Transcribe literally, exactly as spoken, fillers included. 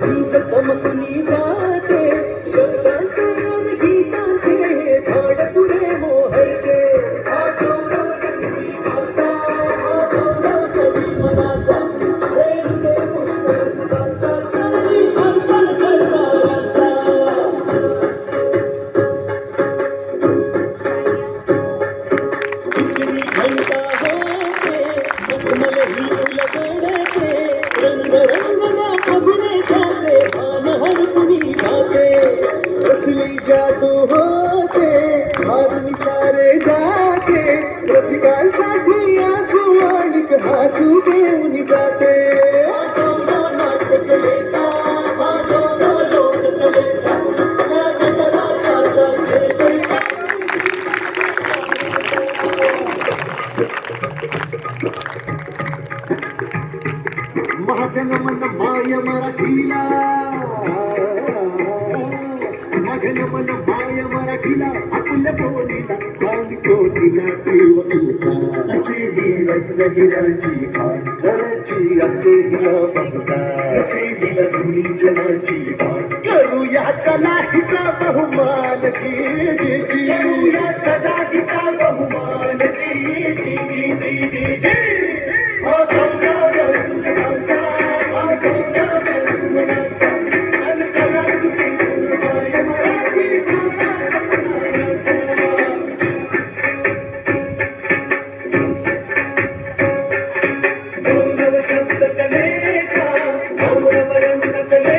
गीत चमकली जाते शब्दांचे आणि गीतांचे झाड पुढे मोहरते हा गौरव संगीत गाता, हा गौरव कवी मनाचा खेळते पुष्कळ सुखांचा चाली अंतर करणाऱ्यांचा किती घंटा होते मखमल ही उलगडते रंग रंगना अभिनेताचे भान हरपुनी जाते कसली जादू होते हारून सारे जाते रसिकांसाठी आसू आणिक हसू घेऊन जाते हा गौरव नाट्यकलेचा, हा गौरव लोककलेचा या गजराच्या झेपेचा महाजनमन माय मराठीला, महाजनमन माय मराठीला आपल्या बोलीला गाणी कोटीला देव तुझा असे ही रत्नहिराची खाण घरची असे हिला बघता असे हिला धुनी जनाची खाण करूया चला हिचा बहुमान जी जी जी करूया चला हिचा बहुमान जी जी जी जी जी जी हो गौरव तुझा हा गौरव तुझा अनकला तुझी माय मराठी गौरव शब्द कलेचा गौरव रंग कले